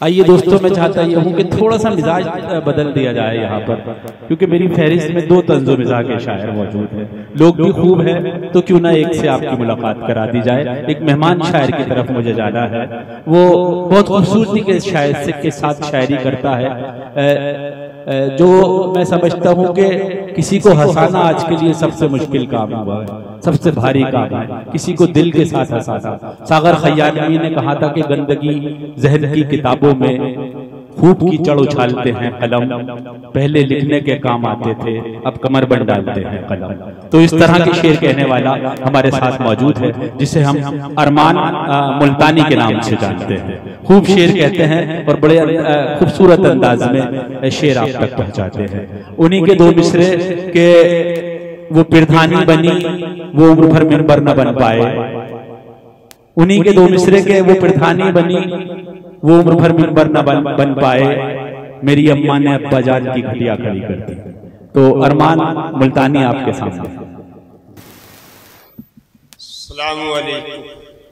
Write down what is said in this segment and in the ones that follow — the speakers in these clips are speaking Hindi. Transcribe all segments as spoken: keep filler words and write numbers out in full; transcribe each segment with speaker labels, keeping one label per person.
Speaker 1: आइए दोस्तों, मैं चाहता यह हूँ कि थोड़ा सा मिजाज बदल दिया जाए यहाँ पर, क्योंकि मेरी फहरिस्त में दो तंजो मिजाज के शायर मौजूद हैं, लोग भी खूब हैं, तो क्यों ना एक से आपकी मुलाकात करा दी जाए। एक मेहमान शायर की तरफ मुझे जाना है, वो बहुत खूबसूरती के शायर के साथ शायरी करता है, जो मैं समझता हूँ कि किसी को हंसाना आज के लिए सबसे मुश्किल काम हुआ है, सबसे भारी काम है, किसी को दिल के साथ हंसाना। सागर खयामी ने कहा था कि गंदगी जहर की किताबों में खूब कीचड़ उछालते हैं कलम, पहले लिखने के काम आते थे अब कमर बन डालते हैं कलम। तो इस तरह के शेर कहने वाला हमारे साथ मौजूद है, जिसे हम अरमान मुल्तानी के नाम से जानते हैं। खूब शेर कहते हैं और बड़े खूबसूरत अंदाज में शेर आप तक पहुंचाते हैं। उन्हीं के दो मिसरे के वो प्रधानी बनी वो उम्र भर मिंबर न बन पाए, उन्हीं के दो मिसरे के वो प्रधानी बनी वो उम्र भर मिंबर न बन, बन पाए, मेरी अम्मा ने अब्बा जान की घटिया खड़ी कर दी। तो अरमान मुल्तानी आपके सामने।
Speaker 2: अस्सलामु अलैकुम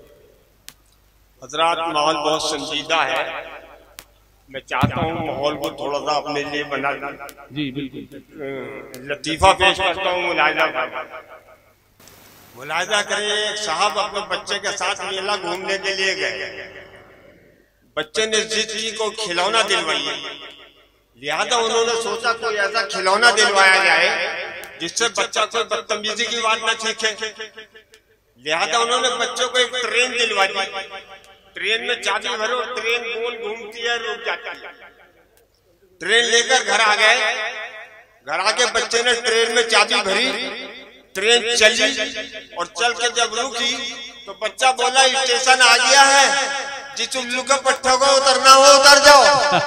Speaker 2: हजरात, माहौल बहुत संजीदा है, मैं चाहता हूँ माहौल को थोड़ा सा अपने लिए बना
Speaker 1: जी बिल्कुल
Speaker 2: लतीफा पेश करता हूँ। मुलाहिजा मुलाहिजा करें, एक साहब अपने बच्चे के साथ मेला घूमने के लिए गए, बच्चे ने जिद की को खिलौना दिलवाइए, लिहाजा उन्होंने सोचा कोई ऐसा खिलौना दिलवाया जाए जिससे बच्चा कोई बदतमीजी की बात न सीखे। लिहाजा उन्होंने बच्चों को एक ट्रेन दिलवा दी, ट्रेन में चाबी भरो, ट्रेन गोल घूमती है, रुक जाती है। ट्रेन लेकर घर आ गए, घर आके बच्चे ने ट्रेन में चाबी भरी, ट्रेन चली और चल के जब रुकी तो बच्चा बोला स्टेशन आ गया है, जिस उल्लू के पट्टे को उतरना हो उतर जाओ।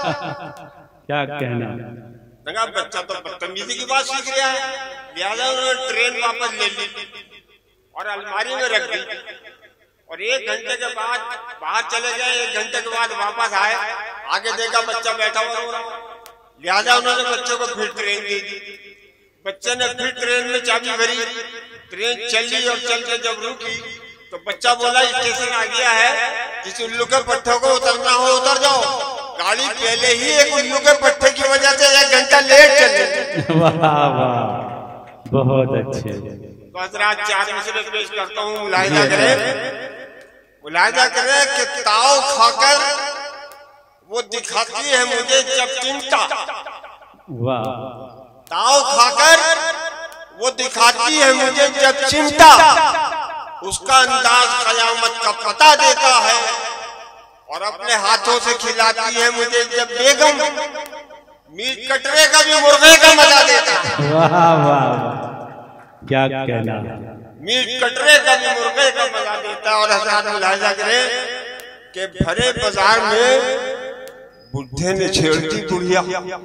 Speaker 1: क्या कहना,
Speaker 2: लगा बच्चा तो बदतमीजी की बात सीख रहा है, लिहाजा उन्होंने ट्रेन वापस ले ली और अलमारी में रख दी। और एक घंटे के बाद बाहर चले गए, एक घंटे के बाद वापस आए, आगे देखा बच्चा बैठा हुआ, लिहाजा उन्होंने बच्चे को फिर ट्रेन दे दी। बच्चे ने फिर ट्रेन में चाबी भरी, ट्रेन चली और चल के जब रुकी तो बच्चा बोला स्टेशन आ गया है, जिस उल्लू के पट्टे को उतरना हो उतर जाओ। गाड़ी पहले ही एक उल्लू के पट्टे की वजह से एक घंटा लेट चली।
Speaker 1: वाह वाह, बहुत अच्छे।
Speaker 2: तो हजरात चार मिसरे पेश करता हूँ, मुलाहिजा करें मुलाहिजा करें कि ताव खाकर वो दिखाती है मुझे जब चिमटा,
Speaker 1: वाह,
Speaker 2: ताव खाकर वो दिखाती है मुझे जब चिमटा, उसका अंदाज कयामत का पता देता है और अपने हाथों से खिलाती है मुझे जब बेगम, मीट कटरे का भी मुर्गे का मजा देता है।
Speaker 1: वाह वाह, क्या कहना,
Speaker 2: मीट कटरे का भी मुर्गे का मजा देता है। और हजरात मुलाहिजा करें कि भरे बाजार में बुढ़े ने छेड़ दी बुढ़िया,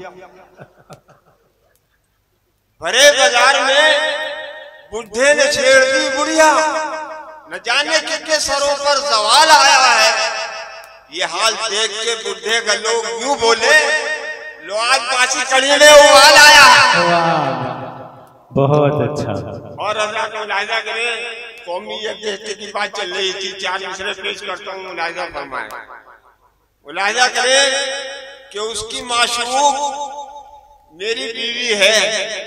Speaker 2: भरे बाजार में बुढ़े ने छेड़ दी बुढ़िया, न जाने कितने सरों पर सवाल आया है। ये हाल देख के बुढ़े का लोग यूं बोले, लो आज पासी कड़ी में उबाल आया है।
Speaker 1: बहुत अच्छा।
Speaker 2: और हजरात मुलाहिजा करें, कौमी यकजहती की बात चल रही थी, चार मिसरे पेश करता हूँ, मुलाहिजा फरमाएं। मुलाहिजा करें कि उसकी माशूक मेरी बीवी है,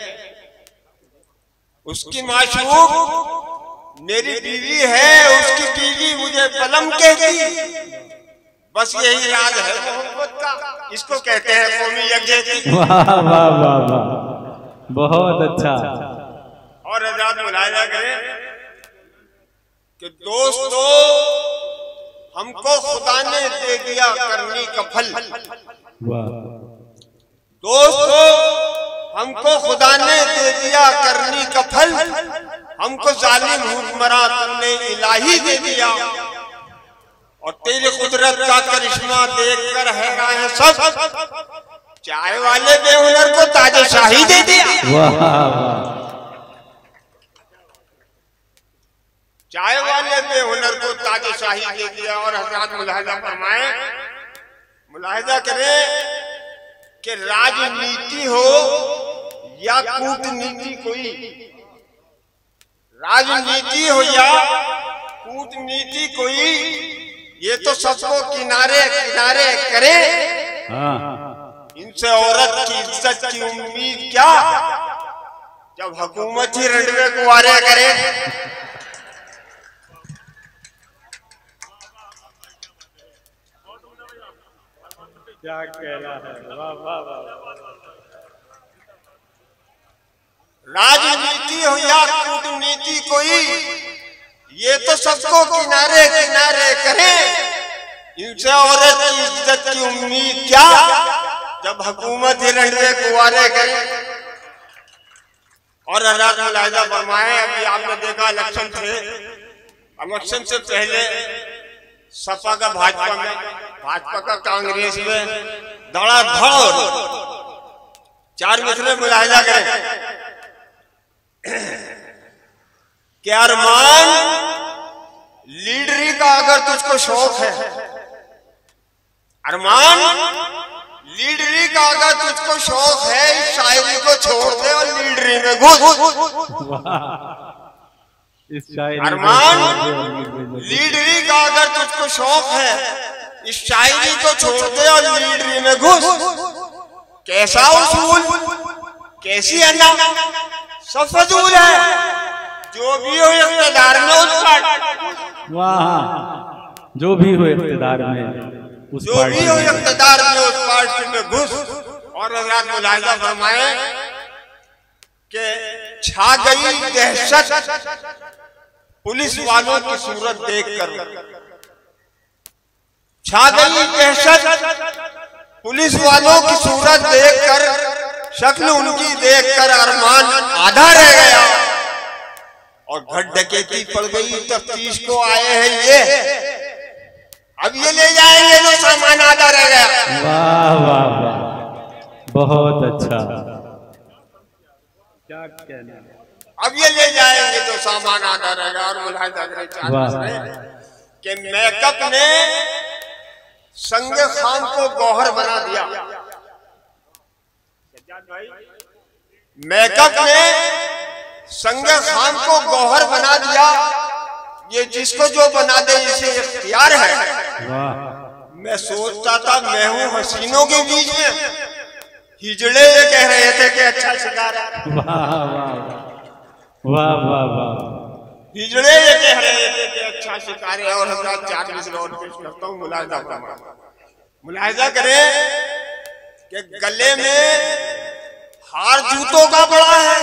Speaker 2: उसकी माशूक मेरी बीवी है, उसकी बीवी मुझे बलम कहती, बस यही राज है मोहब्बत का, इसको कहते हैं कौमी यकजहती।
Speaker 1: वाह वाह वाह वाह, बहुत अच्छा।
Speaker 2: और हजरात मुलाहिजा करें कि दोस्तों हमको खुदा ने दे दिया करनी का फल, दोस्तों हमको खुदा ने दे दिया करनी का फल, हमको जालिम हुक्मरान तुमने इलाही दे दिया, और तेरी कुदरत का करिश्मा देखकर हैरान है सब, चाय वाले बेहुनर को ताजे शाही दे दिया।
Speaker 1: वाह,
Speaker 2: चाय वाले बेहुनर को ताजे शाही दे दिया। और हजरात मुलाहिजा फरमाएं, मुलाहिजा करें कि राजनीति हो या कूटनीति, कोई राजनीति हो या कूटनीति कोई ये तो सबको किनारे किनारे करे, इनसे औरत की इज्जत की उम्मीद क्या, जब हुकूमत ही रंडवे कुंवारे करे।
Speaker 1: क्या कहना है, वाह वाह वाह।
Speaker 2: राजनीति हो या कूटनीति कोई, ये तो सबको किनारे किनारे करे, इनसे औरत की इज्जत की उम्मीद क्या, जब हुकूमत ही रंडवे कुंवारे करे। और हज़रात मुलाहिज़ा फरमाए, अभी आपने देखा इलेक्शन थे, इलेक्शन से पहले सपा का भाजपा में, भाजपा का कांग्रेस में धड़ाधड़ चार मिसरे मुलाहिज़ा करें कि अरमान लीडरी का अगर तुझको शौक है, अरमान लीडरी का अगर तुझको शौक है, इस शायरी को छोड़ दे और लीडरी में घुस। अरमान लीडरी का अगर तुझको शौक है, इस शायरी को छोड़ दे और लीडरी में घुस। कैसा उसूल, कैसी अन्ना, सब फजूल है, जो भी हो इख्तिदार में उस पार्टी,
Speaker 1: वाह, जो भी हो इख्तिदार में उस
Speaker 2: जो भी हो इख्तिदार में उस पार्टी में घुस। और हज़रात मुलाहिज़ा फरमाए कि छा गई दहशत पुलिस वालों की सूरत देखकर, छा गई दहशत पुलिस वालों की सूरत देखकर, शक्ल उनकी देखकर अरमान आधा रह गया, और घट डकैती पड़ गई तफ्तीश को आए हैं ये, अब ये ले जाएंगे तो सामान आधा रह गया।
Speaker 1: वाह वाह वाह, बहुत अच्छा, क्या कहना,
Speaker 2: अब ये ले जाएंगे तो सामान आधा रह गया। और मुलाहिज़ा करें कि मेकअप ने संगे खान को गौहर बना दिया, मेकअप ने संगे खान को गौहर बना दिया, ये जिसको जो बना दे इसे इख्तियार है। मैं सोचता था मैं हूँ हसीनों के बीच में, हिजड़े ये कह रहे थे कि अच्छा शिकार है।
Speaker 1: वाह वाह वाह,
Speaker 2: हिजड़े ये कह रहे थे कि अच्छा शिकार है। और हज़रात चार मिसरे और पेश करता हूँ, मुलाहिज़ा करें, मुलाहिज़ा करें कि गले में हार जूतों का पड़ा है,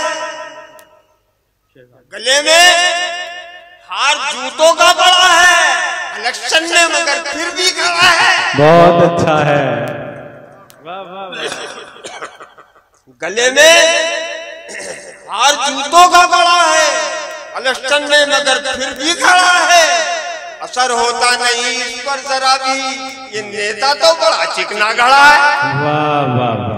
Speaker 2: गले में हार जूतों का पड़ा है, इलेक्शन में मगर फिर भी खड़ा है।
Speaker 1: बहुत अच्छा है, वाह वाह,
Speaker 2: गले में हार जूतों का पड़ा है, इलेक्शन में मगर फिर भी खड़ा है, असर होता नहीं इस पर जरा भी, ये नेता तो बड़ा चिकना गड़ा है।
Speaker 1: वाह वाह।